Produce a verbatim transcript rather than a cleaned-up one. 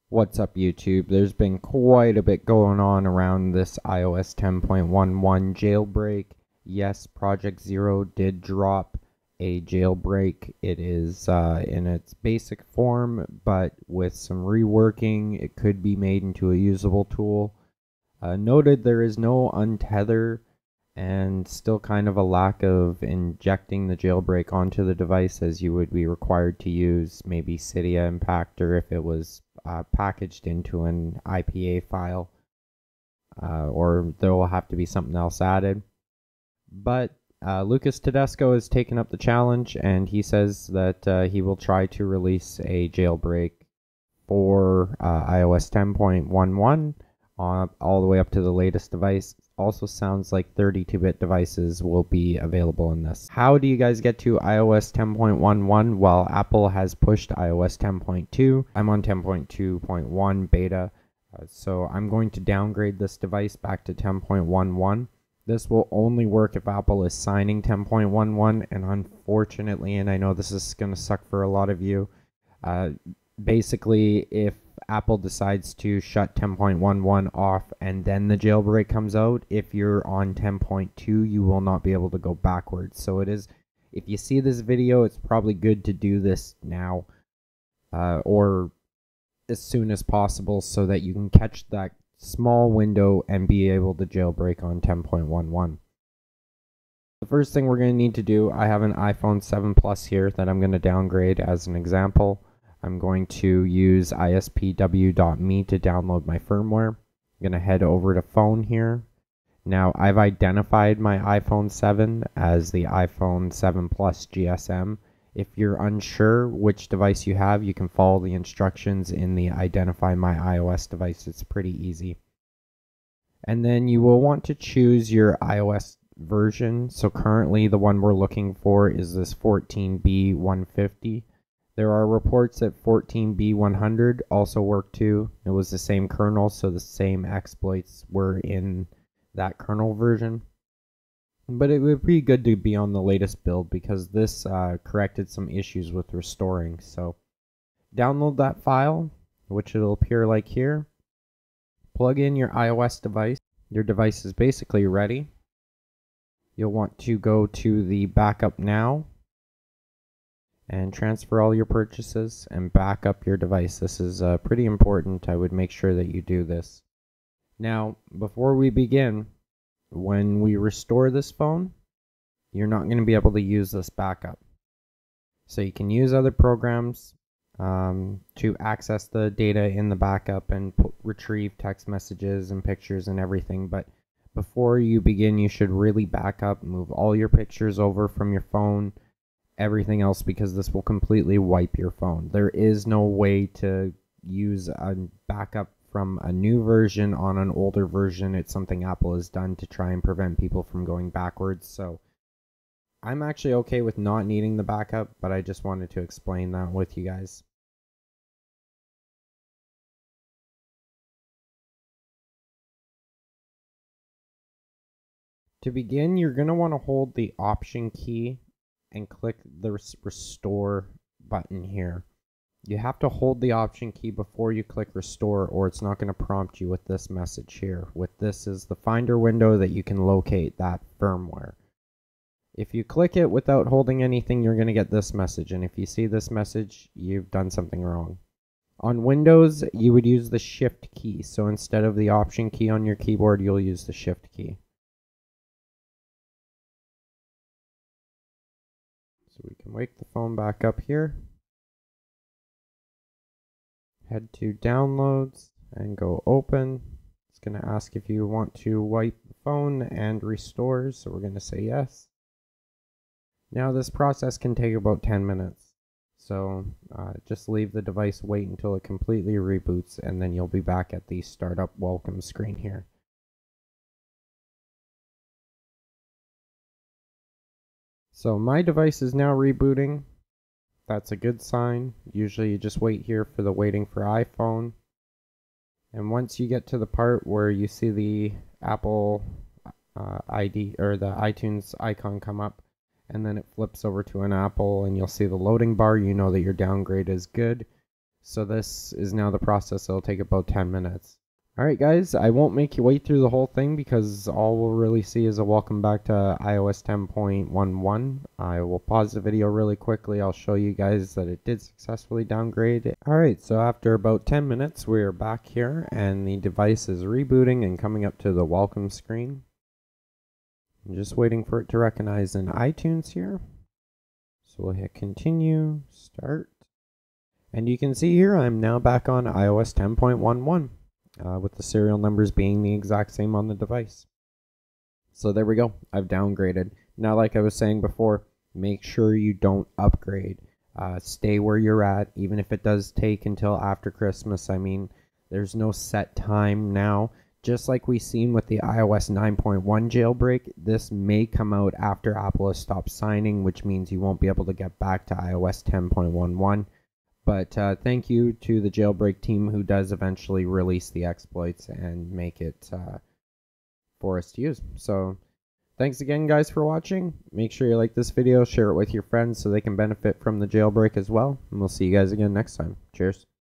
What's up, YouTube? There's been quite a bit going on around this i O S ten point eleven jailbreak. Yes, Project Zero did drop a jailbreak. It is uh, in its basic form, but with some reworking, it could be made into a usable tool. Uh, noted there is no untether and still kind of a lack of injecting the jailbreak onto the device as you would be required to use maybe Cydia Impactor if it was uh, packaged into an I P A file, uh, or there will have to be something else added. But uh, Lucas Tedesco has taken up the challenge, and he says that uh, he will try to release a jailbreak for uh, i O S ten point eleven uh, all the way up to the latest device. Also sounds like thirty-two bit devices will be available in this. How do you guys get to i O S ten point eleven? Well, Apple has pushed i O S ten point two. I'm on ten point two point one beta, uh, so I'm going to downgrade this device back to ten point eleven. This will only work if Apple is signing ten point eleven, and unfortunately, and I know this is going to suck for a lot of you, uh, basically if Apple decides to shut ten point eleven off and then the jailbreak comes out, if you're on ten point two, you will not be able to go backwards. So it is, if you see this video, it's probably good to do this now uh, or as soon as possible so that you can catch that small window and be able to jailbreak on ten point eleven. The first thing we're going to need to do, I have an iPhone seven Plus here that I'm going to downgrade as an example. I'm going to use I S P W dot me to download my firmware. I'm going to head over to phone here. Now, I've identified my iPhone seven as the iPhone seven Plus G S M. If you're unsure which device you have, you can follow the instructions in the Identify My iOS device. It's pretty easy. And then you will want to choose your iOS version. So currently the one we're looking for is this fourteen B one fifty. There are reports that fourteen B one hundred also worked too. It was the same kernel, so the same exploits were in that kernel version. But it would be good to be on the latest build because this uh, corrected some issues with restoring. So download that file, which it'll appear like here. Plug in your iOS device. Your device is basically ready. You'll want to go to the Backup Now and transfer all your purchases and back up your device. This is uh, pretty important. I would make sure that you do this. Now, before we begin, when we restore this phone, you're not going to be able to use this backup. So you can use other programs um, to access the data in the backup and retrieve text messages and pictures and everything, but before you begin, you should really back up, move all your pictures over from your phone, everything else, because this will completely wipe your phone. There is no way to use a backup from a new version on an older version. It's something Apple has done to try and prevent people from going backwards. So I'm actually okay with not needing the backup, but I just wanted to explain that with you guys. To begin, you're going to want to hold the Option key and click the Restore button here. You have to hold the Option key before you click Restore, or it's not going to prompt you with this message here. With this is the Finder window that you can locate that firmware. If you click it without holding anything, you're going to get this message, and if you see this message, you've done something wrong. On Windows, you would use the Shift key, so instead of the Option key on your keyboard, you'll use the Shift key. So we can wake the phone back up here. Head to Downloads and go Open. It's going to ask if you want to wipe the phone and restore, so we're going to say yes. Now this process can take about ten minutes. So uh, just leave the device, wait until it completely reboots, and then you'll be back at the Startup Welcome screen here. So my device is now rebooting. That's a good sign. Usually you just wait here for the waiting for iPhone. And once you get to the part where you see the Apple uh, I D or the iTunes icon come up, and then it flips over to an Apple and you'll see the loading bar, you know that your downgrade is good. So this is now the process. It'll take about ten minutes. Alright guys, I won't make you wait through the whole thing because all we'll really see is a welcome back to i O S ten point eleven. I will pause the video really quickly. I'll show you guys that it did successfully downgrade. Alright, so after about ten minutes we're back here and the device is rebooting and coming up to the welcome screen. I'm just waiting for it to recognize in iTunes here. So we'll hit continue, start. And you can see here I'm now back on i O S ten point eleven. Uh, with the serial numbers being the exact same on the device. So there we go, I've downgraded. Now, like I was saying before, make sure you don't upgrade. Uh, stay where you're at, even if it does take until after Christmas. I mean, there's no set time now. Just like we've seen with the i O S nine point one jailbreak, this may come out after Apple has stopped signing, which means you won't be able to get back to i O S ten point eleven. But uh, thank you to the jailbreak team who does eventually release the exploits and make it uh, for us to use. So thanks again guys for watching. Make sure you like this video, share it with your friends so they can benefit from the jailbreak as well. And we'll see you guys again next time. Cheers.